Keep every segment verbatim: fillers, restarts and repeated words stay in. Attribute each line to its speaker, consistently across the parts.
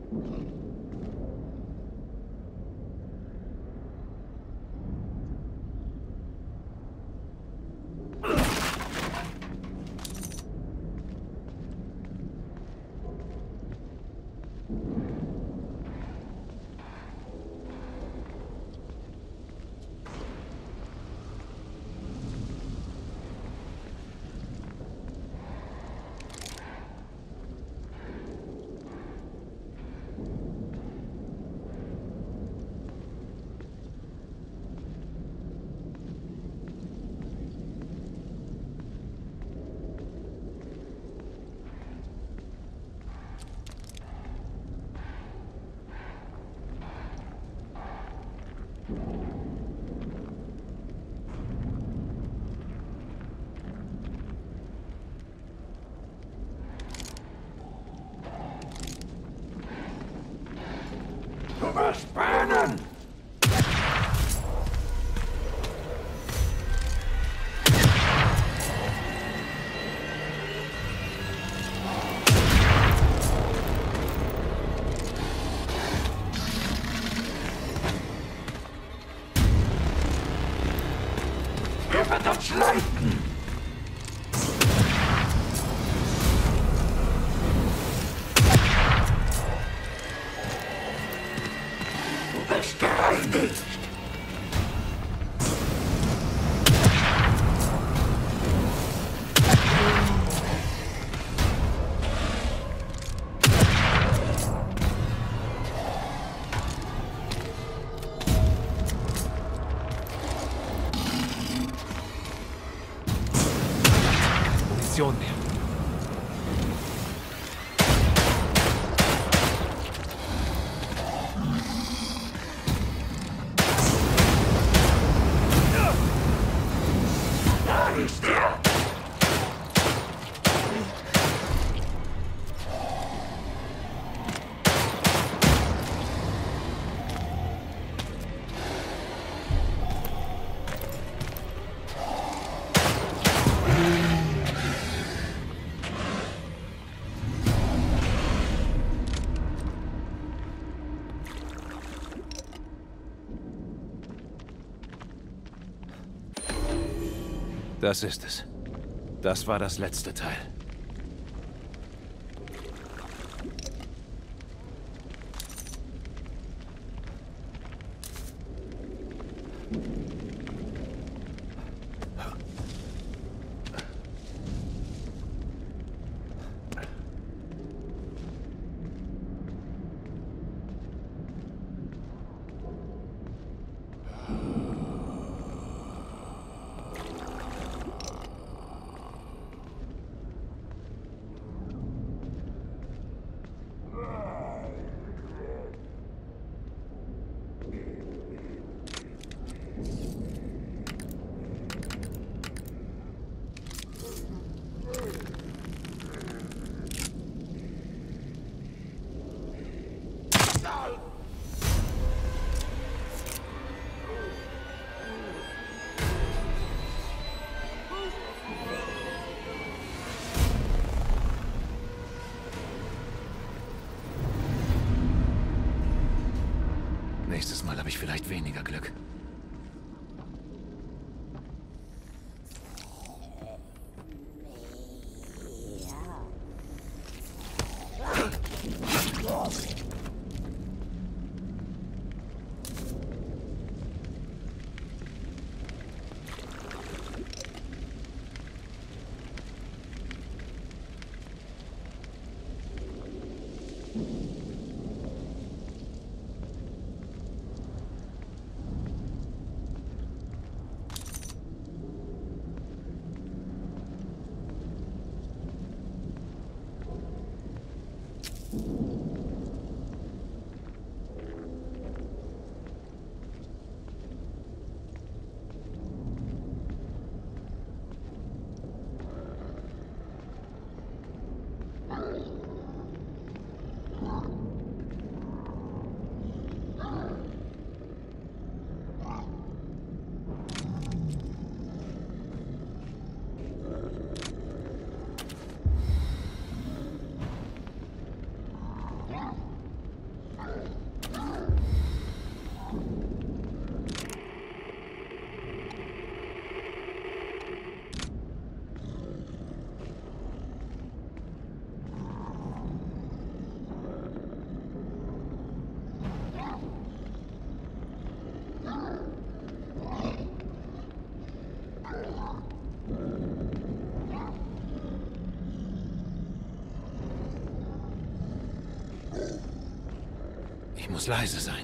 Speaker 1: Du wirst brennen! Er wird uns leiten! Du bist gereinigt!
Speaker 2: Munition mehr.
Speaker 1: Da ist er!
Speaker 2: Das ist es. Das war das letzte Teil. Nächstes Mal habe ich vielleicht weniger Glück. muss leise sein.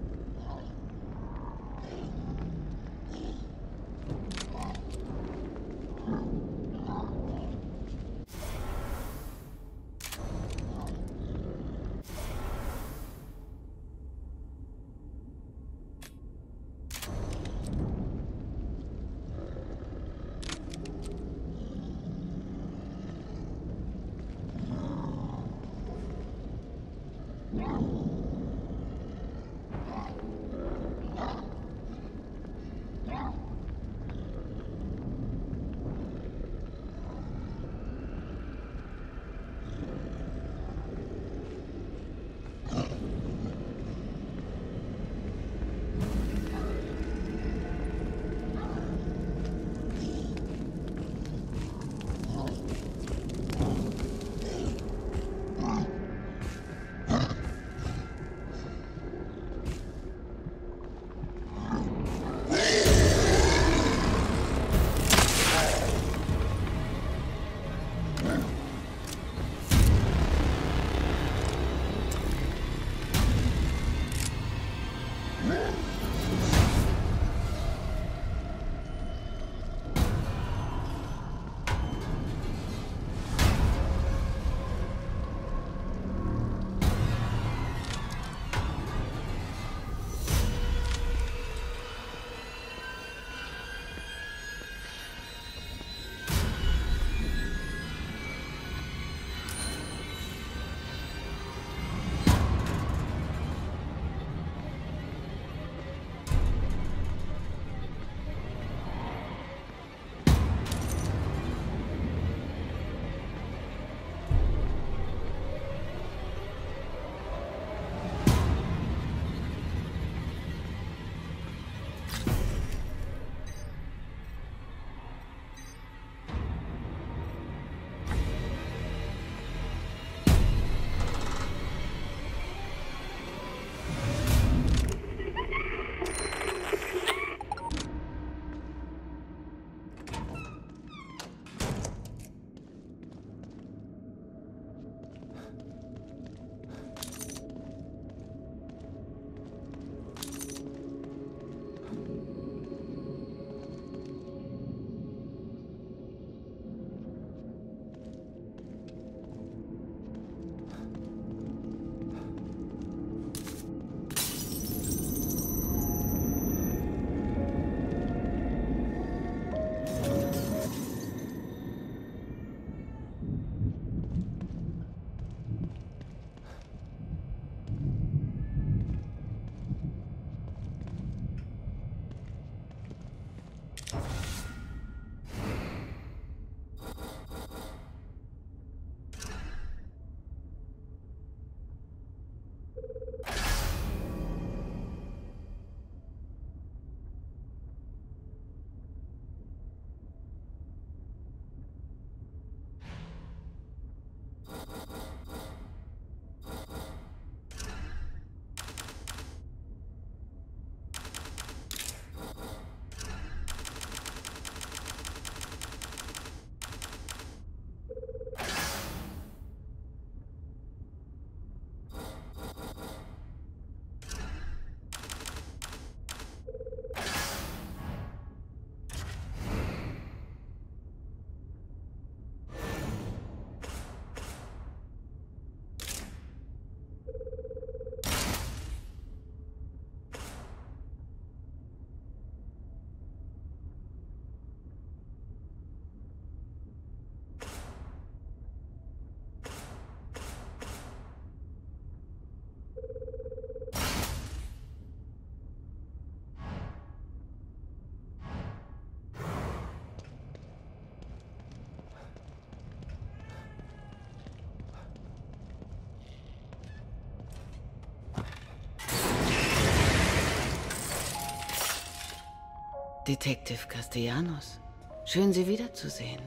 Speaker 3: Detective Castellanos, schön, Sie wiederzusehen.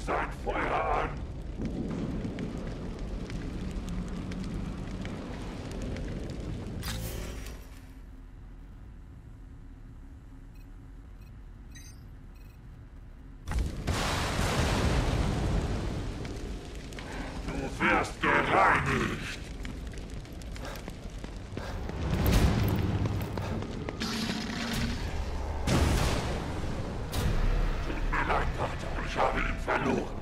Speaker 1: sein Feuer an! Du wirst gereinigt! Tut mir leid, Vater, ich habe ihn verloren.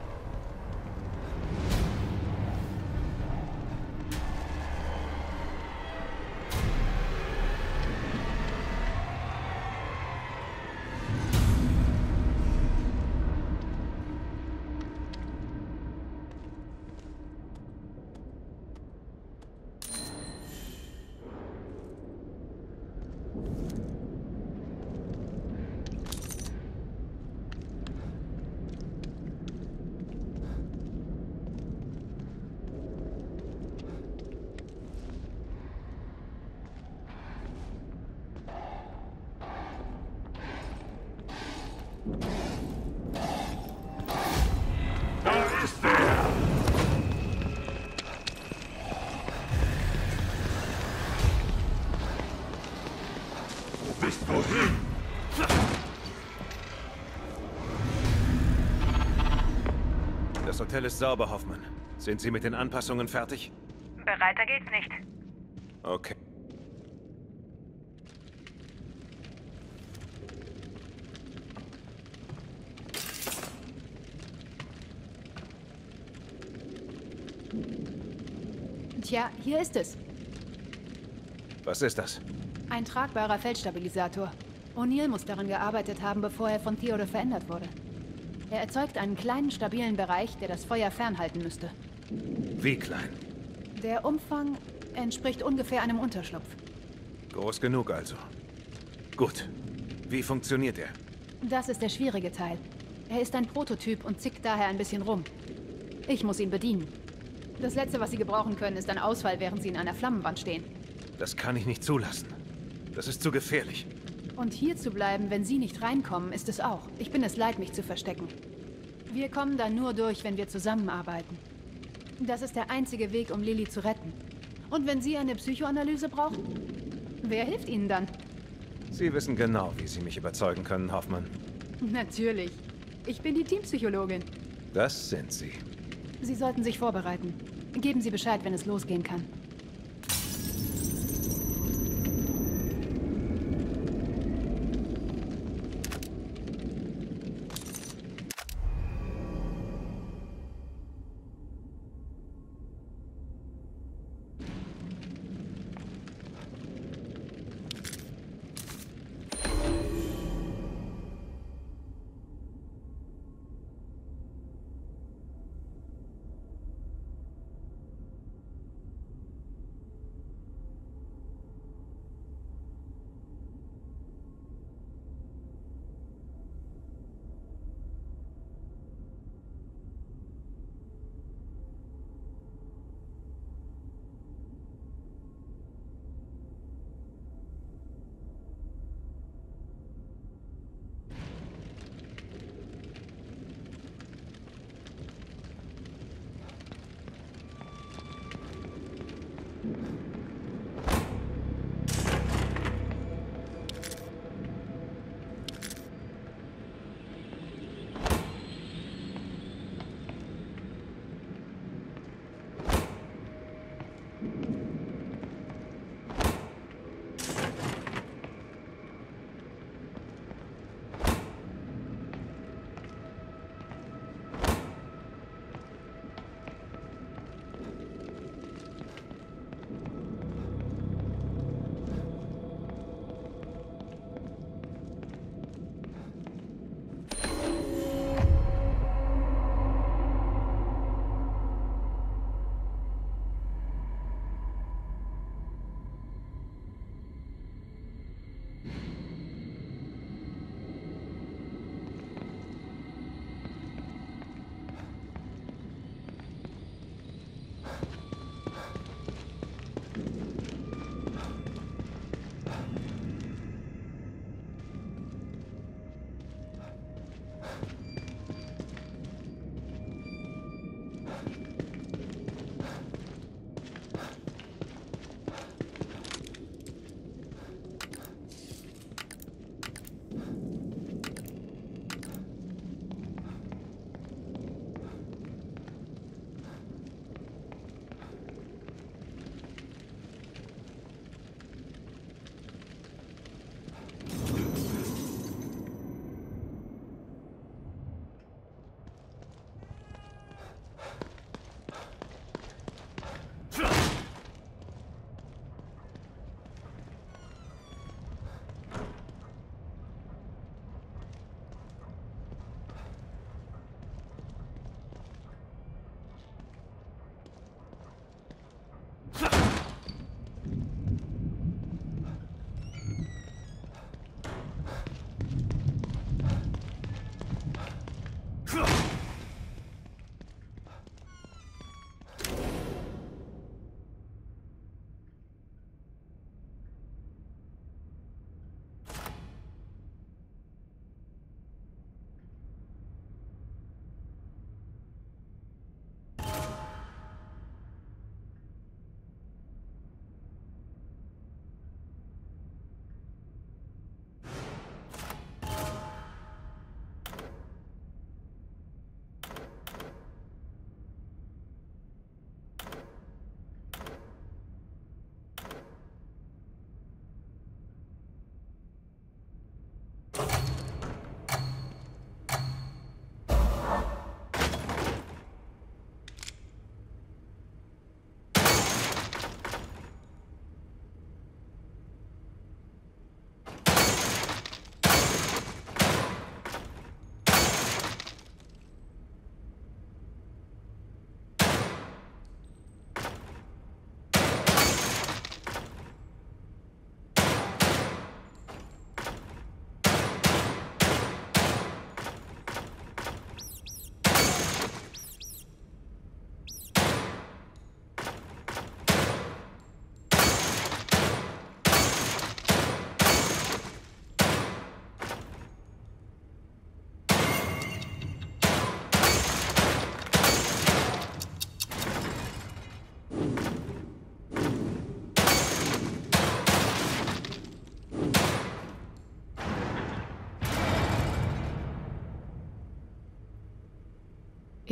Speaker 1: Da ist er! Wo bist du hin?
Speaker 2: Das Hotel ist sauber, Hoffmann. Sind Sie mit den Anpassungen fertig?
Speaker 4: Bereiter geht's nicht.
Speaker 2: Okay.
Speaker 5: Tja, hier ist es.
Speaker 2: Was ist das?
Speaker 5: Ein tragbarer Feldstabilisator. O'Neill muss daran gearbeitet haben, bevor er von Theodore verändert wurde. Er erzeugt einen kleinen, stabilen Bereich, der das Feuer fernhalten müsste.
Speaker 2: Wie klein?
Speaker 5: Der Umfang entspricht ungefähr einem Unterschlupf.
Speaker 2: Groß genug also. Gut. Wie funktioniert er?
Speaker 5: Das ist der schwierige Teil. Er ist ein Prototyp und zickt daher ein bisschen rum. Ich muss ihn bedienen. Das Letzte, was Sie gebrauchen können, ist ein Ausfall, während Sie in einer Flammenwand stehen.
Speaker 2: Das kann ich nicht zulassen. Das ist zu gefährlich.
Speaker 5: Und hier zu bleiben, wenn Sie nicht reinkommen, ist es auch. Ich bin es leid, mich zu verstecken. Wir kommen da nur durch, wenn wir zusammenarbeiten. Das ist der einzige Weg, um Lily zu retten. Und wenn Sie eine Psychoanalyse brauchen, wer hilft Ihnen dann?
Speaker 2: Sie wissen genau, wie Sie mich überzeugen können, Hoffmann.
Speaker 5: Natürlich. Ich bin die Teampsychologin.
Speaker 2: Das sind Sie.
Speaker 5: Sie sollten sich vorbereiten. Geben Sie Bescheid, wenn es losgehen kann.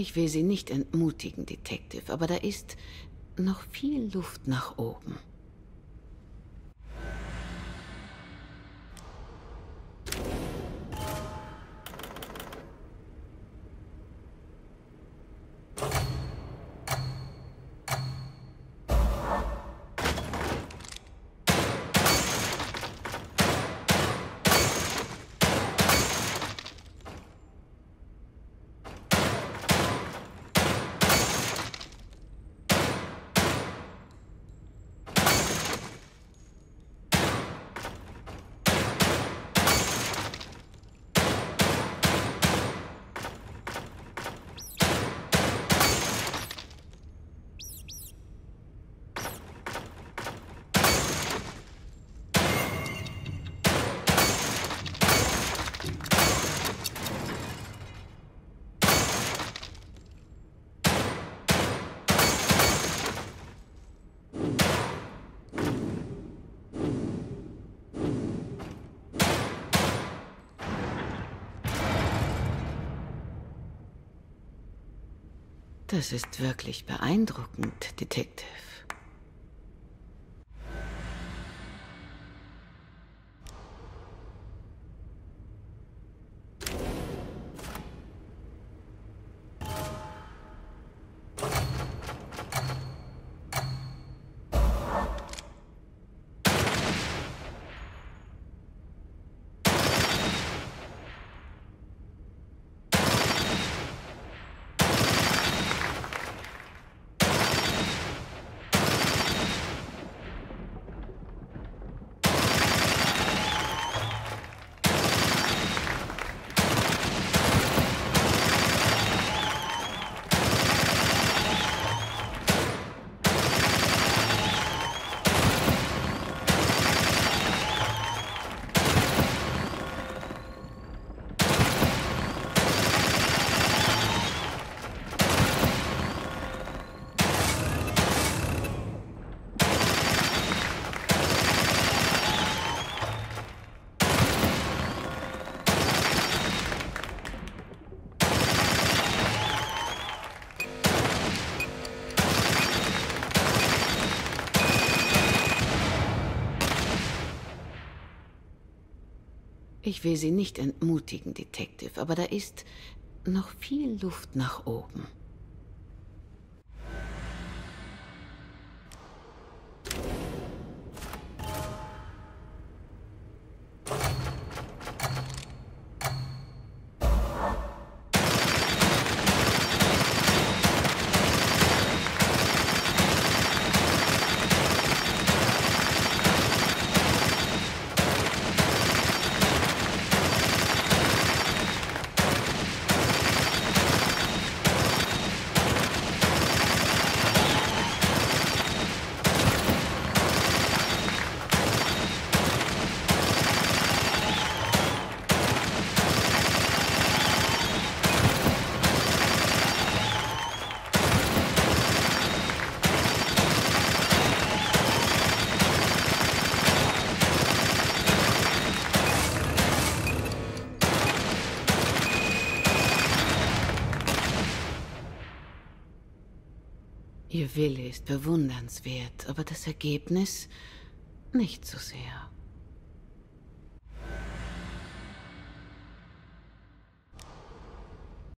Speaker 3: Ich will Sie nicht entmutigen, Detective, aber da ist noch viel Luft nach oben. Das ist wirklich beeindruckend, Detective. Ich will Sie nicht entmutigen, Detective, aber da ist noch viel Luft nach oben. Ihr Wille ist bewundernswert, aber das Ergebnis nicht so sehr.